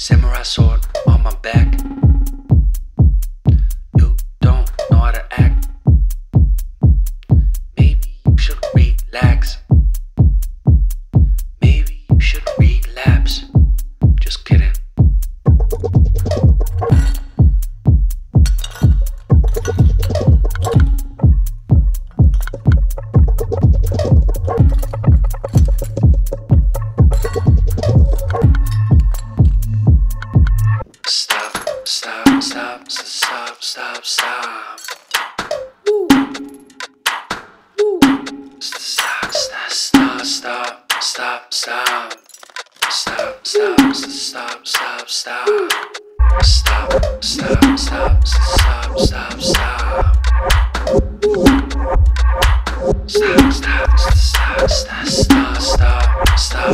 Samurai sword on my back. You don't know how to act. Maybe you should relax. Maybe you should relapse. Just kidding. Stop, stop, stop, stop, stop, stop. Woo. Woo. Stop, stop, stop, stop, stop, stop. Stop, stop, stop, stop, stop. Stop, stop, stop, stop, stop, stop. Stop, stop, stop, stop, stop, stop, stop.